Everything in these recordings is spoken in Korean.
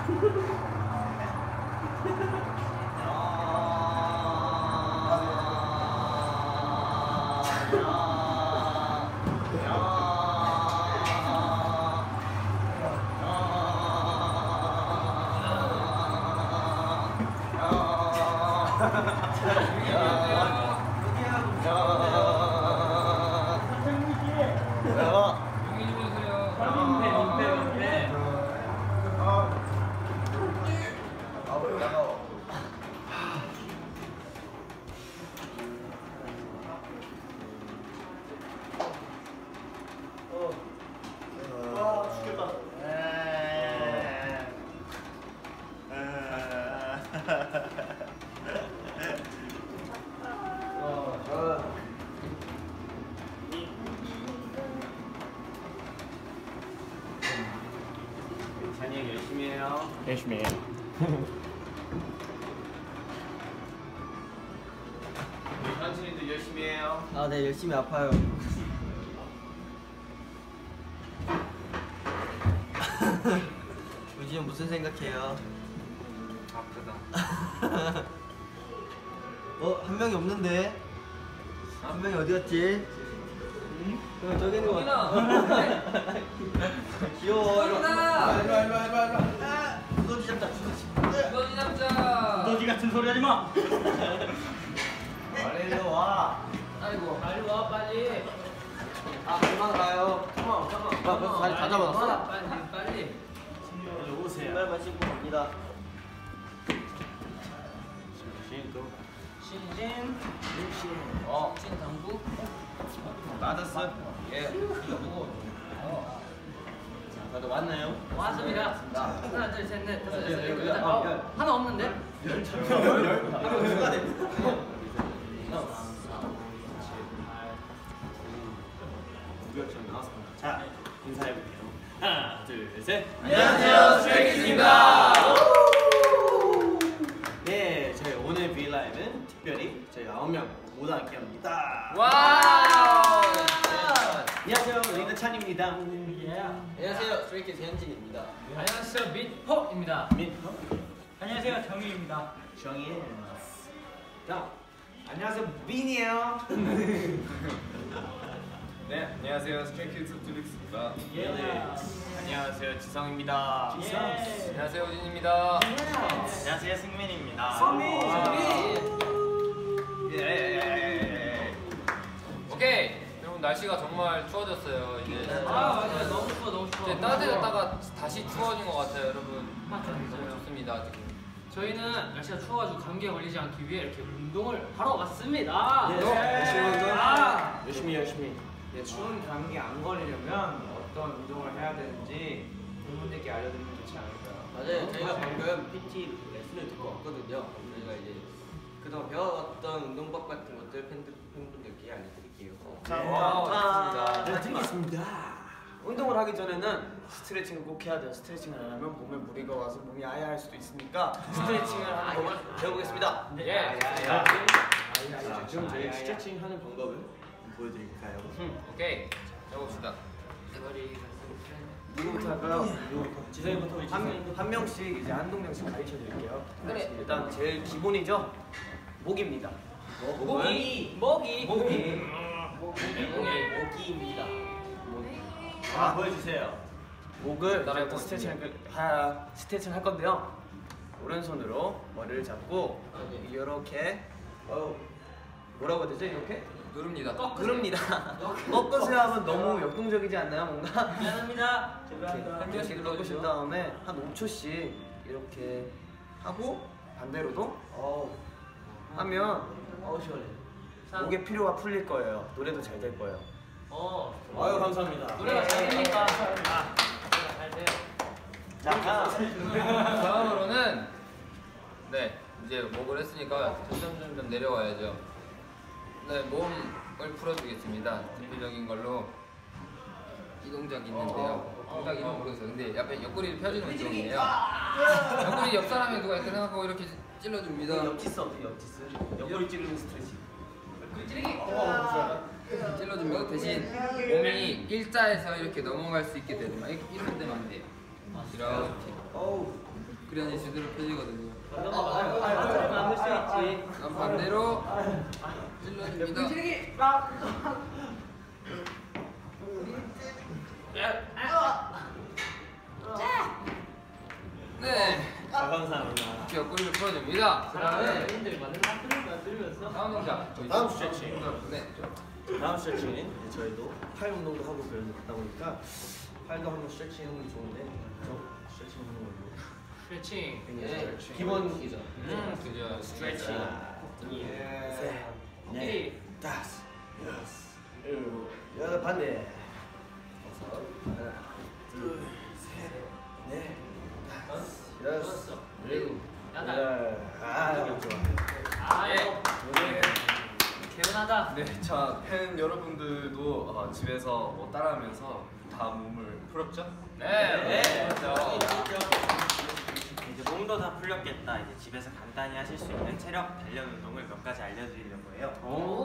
열심히 해요. 우리 현진이도 열심히 해요. 아, 네, 열심히 아파요. 요즘 무슨 생각해요? 아프다. 한 명이 없는데? 한 명이 어디 갔지? 응? 저기 있는 거 같아. 귀여워. 일로 와. 두더지 잡자. 두더지 잡자. 두더지 같은 소리 하지 마. 빨리 일로 와. 아이고 빨리 와 빨리. 아, 그만 가요. 잠깐만. 벌써 자리 다 잡아놨어? 빨리. 일로 오세요. 신발만 신고 갑니다. 신진 당구. 맞았어. 예. 다들 왔나요? 왔습니다. 하나 둘 셋 넷 다섯 여섯 일곱 여덟 하나 없는데? 자, 인사해볼게요. 하나, 둘, 셋. 안녕하세요, 스트레이키즈입니다. 네, 저희 오늘 브이라이브는 특별히 저희 9명 모두 함께합니다. 와우. 안녕하세요, 리더 찬입니다. 안녕하세요. 스트레이키즈 현진입니다. 안녕하세요 민호입니다. 안녕하세요, 정희입니다. 정희. 자, 안녕하세요, 민이에요. 네, 안녕하세요, 스트레이키즈 듀릭스입니다. 안녕하세요 지성입니다. 안녕하세요, 우진입니다. 안녕하세요, 승민입니다. 오케이. 여러분 날씨가 정말 추워졌어요. 이제 맞아요 너무 추워 너무 추워. 이제 따뜻했다가 다시 추워진 것 같아요, 여러분. 너무 좋습니다 지금. 저희는 날씨가 추워가지고 감기에 걸리지 않기 위해 이렇게 운동을 하러 왔습니다. 열심히. 네, 추운 감기 안 걸리려면 어떤 운동을 해야 되는지 팬분들께 알려드리면 좋지 않을까요? 맞아요. 저희가 방금 PT 레슨을 듣고 왔거든요. 저희가 이제 그동안 배워왔던 운동법 같은 것들 팬분들께 알려드릴게요. 네, 듣겠습니다. 운동을 하기 전에는 스트레칭을 꼭 해야 돼요. 스트레칭을 안 하면 몸에 무리가 와서 몸이 아야할 수도 있으니까 스트레칭을 하는 법을 배워보겠습니다. 예. 자, 지금 저희 스트레칭 하는 방법을 보여드릴까요? 오케이. 해봅시다. 누구부터 할까요? 지성이부터 한 명씩 이제 한두 명씩 가르쳐 드릴게요. 그래. 일단 제일 기본이죠. 목입니다. 모기입니다. 보여주세요. 목을 따라해 이제부터 스트레칭을 할 건데요. 오른손으로 머리를 잡고 이렇게 뭐라고 해야 되죠? 이렇게? 누릅니다. 누릅니다. 꺾으세요 하면 너무 역동적이지 않나요? 뭔가? 미안합니다. 이렇게 꺾으신 다음에 한 5초씩 이렇게 하고 반대로도 하면 목의 피로가 풀릴 거예요. 노래도 잘 될 거예요. 아유, 감사합니다. 노래가 잘 되니까. 노래가 잘 돼요. 다음으로는 네 이제 목을 했으니까 점점 내려와야죠. 네, 몸을 풀어주겠습니다. 대표적인 걸로 이 동작이 있는데요. 동작 이름 모르겠어요. 근데 옆에 옆구리를 펴주는 운동이에요. 옆구리 옆 사람이 누가 이렇게 생각하고 이렇게 찔러줍니다. 옆치스 어떻게 옆치스? 옆구리 찌르는 스트레칭. 찔러줍니다. 대신 몸이 일자에서 이렇게 넘어갈 수 있게 되면 이렇게 되면 안 돼요. 이렇게 그래야지 제대로 펴지거든요. 만들 수 있지. 난 반대로 찔러줍니다. 네. 감사합니다. 이렇게 옆구리를 풀어줍니다. 그 다음에 힘들 만들면서 다음 동작. 다음 스트레칭. 네. 다음 스트레칭은 저희도 팔 운동도 하고 그러다 보니까 팔도 한번 스트레칭 하는 게 좋은데 저 스트레칭 하는 걸로 스트레칭. 네. 기본이죠. 그죠. 스트레칭. 셋, 넷, 다섯, 여섯, 일곱, 여덟 반대. 다섯, 하나, 둘, 셋, 넷, 다섯, 여섯, 일곱, 여덟. 아, 좋아. 예. 개운하다. 네, 자, 팬 여러분들도 집에서 뭐 따라하면서 다 몸을 풀었죠? 네. 그렇죠. 이제 몸도 다 풀렸겠다. 이제 집에서 간단히 하실 수 있는 체력 단련 운동을 몇 가지 알려드리려고 해요.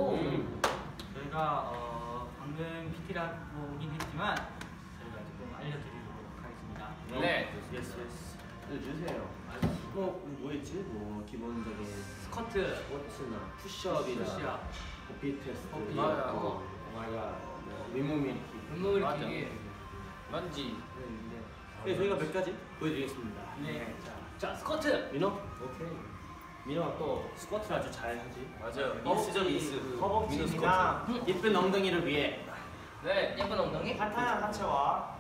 저희가 방금 PT를 보긴 했지만 저희가 조금 알려드리도록 하겠습니다. 네. 예스. 주세요. 뭐였지? 뭐 기본적인 스쿼트, 워츠나 푸시업이나 푸시업, 버피 테스트, 버피. 맞아요. 윗몸 일으키. 운동을 맞아. 이렇게. 먼지. 네, 저희가 몇 가지 보여드리겠습니다. 네. 자, 스쿼트. 민호? 오케이. 민호가 또 스쿼트를 아주 잘하지. 맞아요. 미스죠, 미스. 민호 스쿼트. 예쁜 엉덩이를 위해. 네. 예쁜 엉덩이. 하체와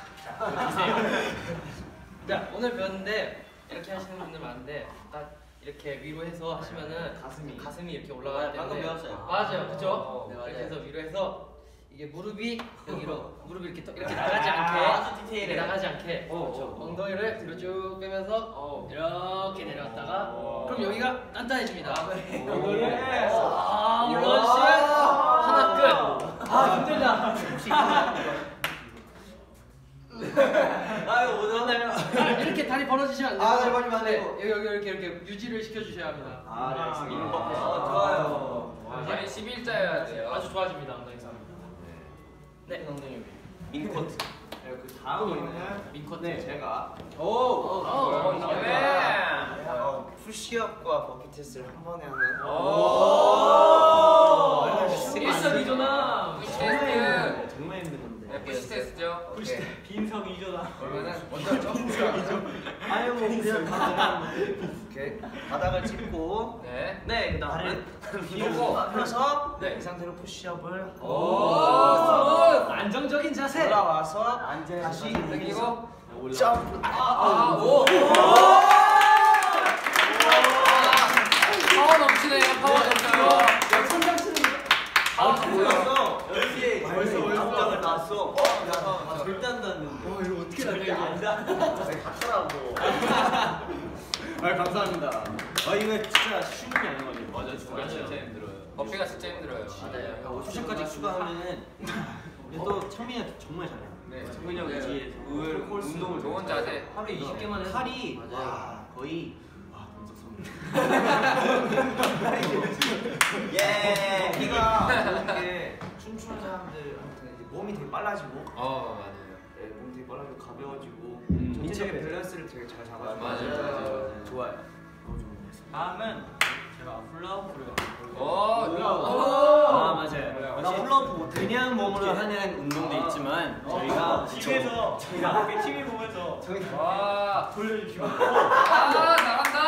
자, 오늘 배웠는데 이렇게 하시는 분들 많은데 딱 이렇게 위로 해서 하시면은 가슴이 이렇게 올라가기 때문에 방금 배웠어요. 맞아요, 그죠? 네, 맞아요. 이렇게 해서 위로 해서 이게 무릎이 여기로 무릎이 이렇게 나가지 않게 아주 디테일해. 이렇게 나가지 않게 그렇죠. 엉덩이를 뒤로 쭉 빼면서 이렇게 내려갔다가 그럼 여기가 단단해집니다. 이거를 올라오시면 하나 끝. 아 힘들다. 혹시 아유 오늘 이렇게 다리 벌어지시면 안 돼요. 아, 다리 벌리면 안 돼요. 네, 여기 이렇게 유지를 시켜주셔야 합니다. 네, 알겠습니다. 좋아요. 다리 11자여야 돼요. 아주 좋아집니다 엉덩이 싸움. 네. 엉덩이 위. 민코트. 그 다음에는 민커트. 네, 제가 네. 푸시업과 버피 테스트를 한 번에 하는 일석이조나. 푸시 테스트. 정말 힘든 건데. 네, 푸시 테스트죠. 빈석이조다. 그러면은 먼저 아유 뭐 그냥 이렇게 바닥을 짚고 네. 그다음에 요거. 펴서 네. 이 상태로 푸시업을 오. 안정적인 자세. 올라와서 다시 당기고. 점프. 오. 파워 넘치네요. 파워 넘쳐요. 천장 치는 거. 보였어. 역시 벌써 감정을 났어. 절대 안 닿는데. 이거 어떻게 나게 갔더라고. 아 감사합니다. 아 이거 진짜 쉬운 게 아닌 거죠. 맞아요. 진짜 힘들어요. 버피가 진짜 힘들어요. 맞아요. 50까지 추가하면은 또 창민이 정말 잘해요. 네. 창민이 형 뒤에 운동을 좋은 자세. 하루에 20개만 해도 팔이 맞아요. 와 거의 와 예. 피가 이렇게 춤추는 사람들한테 이제 몸이 되게 빨라지고, 맞아요. 네, 몸이 되게 빨라지고 가벼워지고 전체적인 전체적인 밸런스를 되게 잘 잡아주고 맞아요. 좋아요. 너무 좋은 것 같습니다. 다음은 제가 플라우프를 아 맞아요. 나 훌라후프 못해. 그냥 몸으로 하는 운동도 있지만 저희가 집에서 저희가 TV 보면서 와. 돌려주시고 잘한다.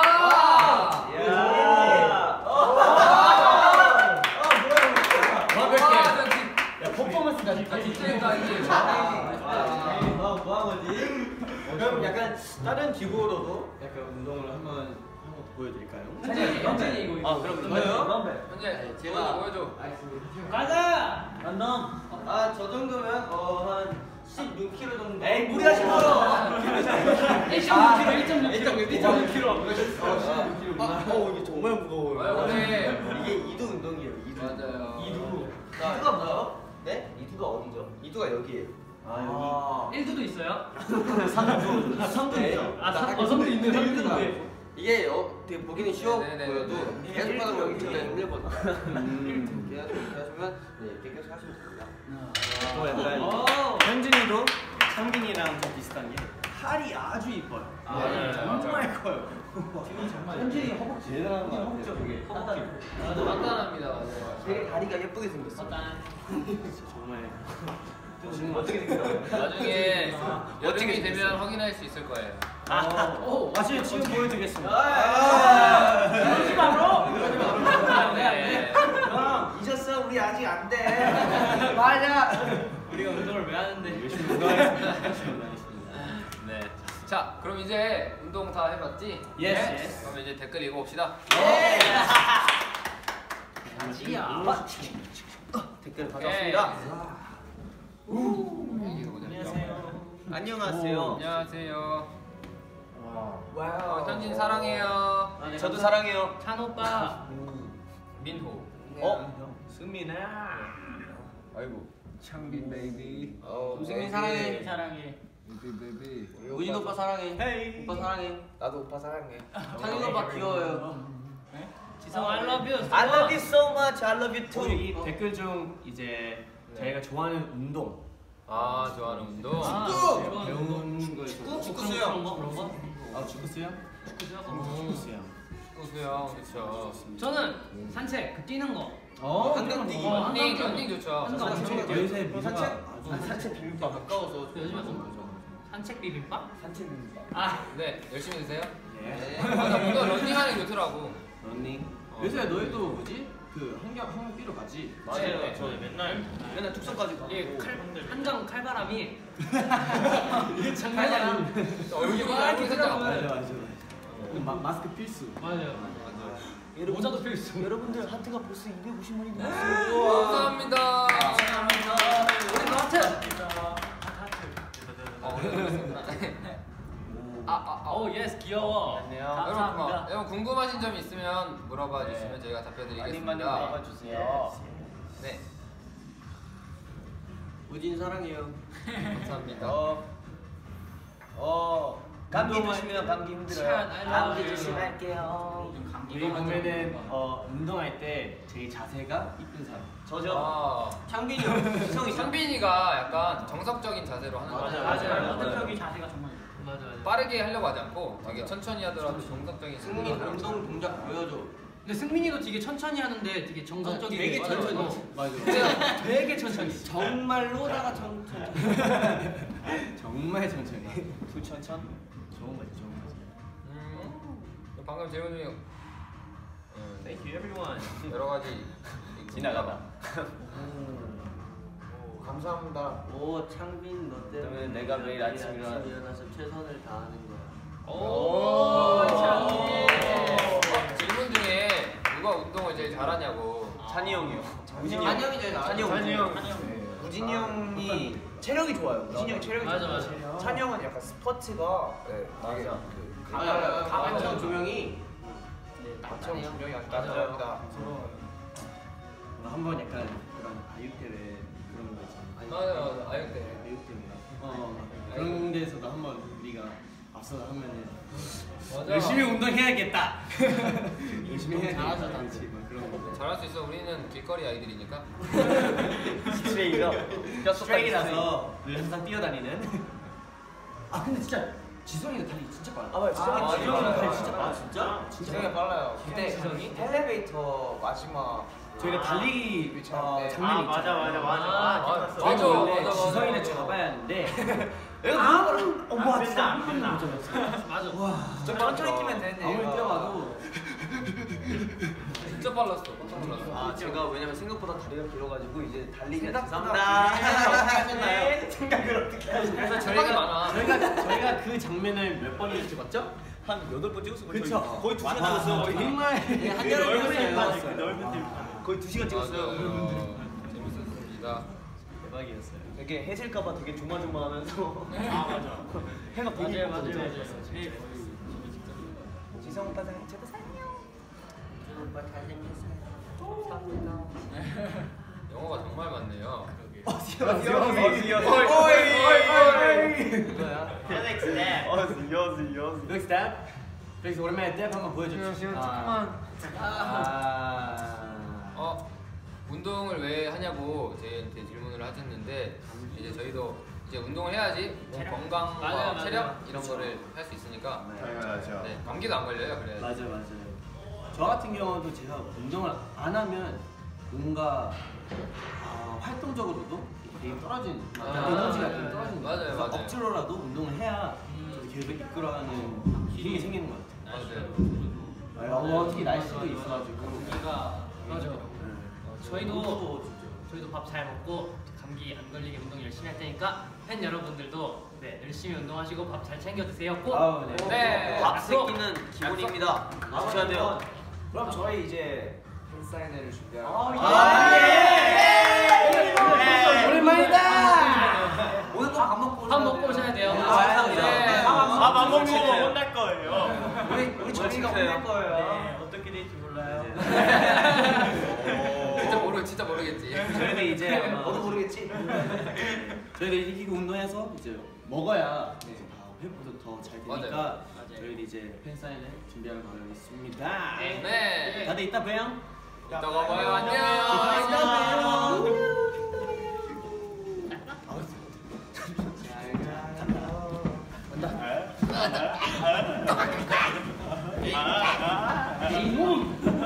야 퍼포먼스가 진짜니까 이제. 뭐한 거지? 그럼 약간 다른 기구로도 약간 운동을 한번 보여드릴까요? 현진이 이거. 아 그럼 저요? 현재 제가- 보여줘. 가자. 랜덤 저 정도면 한 16kg 정도. 에이 무리하지 마. 1.6kg. 이게 정말 무거워요. 오늘 이게 이두 운동이에요. 이두. 맞아요. 이두가 뭐요? 네? 이두가 어디죠? 이두가 여기에요. 아 1두도 있어요? 성분이죠. 성도 있는 이두가 이게 되게 보기는 쉬워 네네네. 보여도 계속 하다 보면 진짜 힘들거든요. 음. 계속 하시면 이렇게 계속 하시면 됩니다. 또 약간 현진이도 창빈이랑 좀 비슷한 게 팔이 아주 이뻐요. 맞아요. 정말 커요. 현진이 허벅지 대단한 거 같아요. 되게 맞아, 단단합니다. 맞아요. 되게 다리가 예쁘게 생겼어. 정말 어떻게 생겼어요? 나중에 여름이 되면 확인할 수 있을 거예요. 맞아요. 지금 보여드리겠습니다. 네. 형 잊었어? 우리 아직 안 돼. 맞아. 우리가 운동을 왜 하는데? 열심히 운동하겠습니다. 네. 자, 그럼 이제 운동 다 해봤지? Yes, 네. yes. 그럼 이제 댓글 읽어봅시다. 댓글 받았습니다. 안녕하세요. 안녕하세요. 와우. 현진 사랑해요. 저도 사랑해요. 찬 오빠. 민호. 승민아. 아이고 창빈 베이비. 동생이 사랑해. 사랑해. 베이비 베이비. 우진 오빠 사랑해. 오빠 사랑해. 나도 오빠 사랑해. 창인 오빠 귀여워요. 지성 I love you. I love you so much. I love you too. 우리 이 댓글 중 이제 저희가 좋아하는 운동 아, 좋아하는 운동. 배우는 거 있고 축구 수영. 그런 거? 아 축구 수영? 축구 수영. 축구 수영, 그쵸. 저는 산책, 뛰는 거. 한강 뛰기. 런닝 좋죠. 요새 미소가 산책 비빔밥 가까워서 요즘에 산책 비빔밥? 산책 비빔밥. 아, 네, 열심히 드세요. 예. 맞아, 뭔가 런닝하는 게 좋더라고. 런닝. 요새 너희도 뭐지? 그 한강 뛰러 가지? 맞아요. 저 맨날 툭성까지 가고. 이게 한강 칼바람이 이게 장난이 아니야. 얼굴이 이렇게 살짝 아파요. 맞아. 마스크 필수. 맞아요. 모자도 필수. 여러분들 하트가 벌써 250만이 넘었어요. 감사합니다. 우리 하트. 오 예스 귀여워. 여러분 궁금하신 점이 있으면 물어봐 주시면 저희가 답변드리겠습니다. 주세요. 네, 우진 사랑해요. 감사합니다. 감기 조심해요. 감기 힘들어요. 감기 감기 조심할게요. 우리 보면은 운동할 때 제일 자세가 이쁜 사람. 저죠. 창빈이 형. 상빈이가 약간 정석적인 자세로 하는 거 같아요. 어떤 자세가 정말 맞아. 빠르게 하려고 하지 않고 되게 천천히 하더라도 정석적인 승민이 운동 동작 보여줘. 근데 승민이도 되게 천천히 하는데 되게 정석적이게 되게 맞아. 천천히. 맞아. 되게 천천히. 정말로다가 천천히. 정말 천천히. 수천천. 좋은 거지, 좋은 거지. 방금 재훈이 형 Thank you everyone. 여러 가지 지나가다. 감사합니다. 오 창빈 너 때문에 그러면 내가 매일 아침 일어나서 최선을 다하는 거야. 오, 질문 중에 누가 운동을 제일 잘하냐고. 찬이 형이요. 우진이 형이 제일 나아. 찬이 형. 우진이 형이 체력이 좋아요. 우진이 형 체력이 맞아, 좋아요. 맞아. 찬이 형은 약간 스포츠가 되게 강한정 조명이 맞죠? 분명히 아주 맞아. 따뜻합니다. 한번 약간 그런 아육대회 그런 거 있잖아. 맞아, 아육 때. 아육대회인가? 그런 데서도 한번 우리가 앞서 하면은 맞아. 열심히 운동해야겠다. 열심히 해야 잘하죠, 단지 막 그런 거. 잘할 수 있어. 우리는 길거리 아이들이니까. 스트레이가 스트레이라서 늘 항상 뛰어다니는. 아 근데 진짜 지성이가 달리 진짜 빨라. 아, 맞아요. 지성이가 달리 진짜 아 빨라. 진짜? 지성이 빨라요. 그때 지성이? 엘리베이터 마지막 저희가 달리기 위치할 때 장면이 있잖아요. 맞아. 저희가 원래 맞아. 지성이를 잡아야 하는데 와 진짜 안 끝나. 맞아. 좀 천천히 뛰면 되는데 아무리 뛰어가도 진짜 빨랐어. 깜짝 놀랐어. 아 제가 왜냐면 생각보다 다리가 길어가지고 이제 달리기가 생각보다 죄송합니다. 생각을 어떻게 하시나요? 그래서 생각이 많아. 저희가 그 장면을 몇 번이나 찍었죠? 한 8번 찍었어요. 그쵸. 거의 2시간 찍었어요. 정말 거의 2시간 찍었어요. 재밌었습니다. 대박이었어요. 되게 해질까봐 되게 조마조마하면서 맞아. 해가 되게 맞아요. 지성 오빠 사랑 저도 사랑해요. 오빠 잘생겼어요. 영어가 정말 많네요. Look step. 그래서 오랜만에 탭 한번 보여줬죠. 운동을 왜 하냐고 저희한테 질문을 하셨는데 이제 저희도 이제 운동을 해야지 뭐 건강과 맞아요, 체력 맞아요. 이런 거를 할 수 있으니까 당연하죠. 네, 감기도 안 걸려요. 그래. 맞아요. 저 같은 경우도 제가 운동을 안 하면 뭔가 활동적으로도 되게 떨어진 에너지가 되게 떨어진 것 같아요. 맞아요. 억지로라도 운동을 해야 저도 계속 이끌어가는 힘이 생기는 것 같아요. 맞아요. 특히 날씨도 있어가지고 맞아요. 저희도 밥 잘 먹고 감기 안 걸리게 운동 열심히 할 테니까 팬 여러분들도 네, 열심히 운동하시고 밥 잘 챙겨 드세요. 꼭. 네. 네. 밥 약속! 새끼는 기본입니다. 드셔야 돼요. 그럼 저희 이제 팬사인회를 준비하러 오랜만이다. 오늘 꼭 밥 먹고 밥 먹고 오셔야 돼요. 감사합니다. 네. 밥안 먹고 혼날 거예요. 우리 저희가 혼낼 거예요. 네, 어떻게 될지 몰라요. 진짜 모르겠지. 저희는 이제 너도 모르겠지. 저희는 이기고 운동해서 이제 먹어야 회복도 더 잘 되니까 맞아요. 저희는 이제 팬사인회 준비하러 가겠습니다. 네. 다들 이따 봬요. 이따가 봐요. 안녕. 이따 봬요. 아,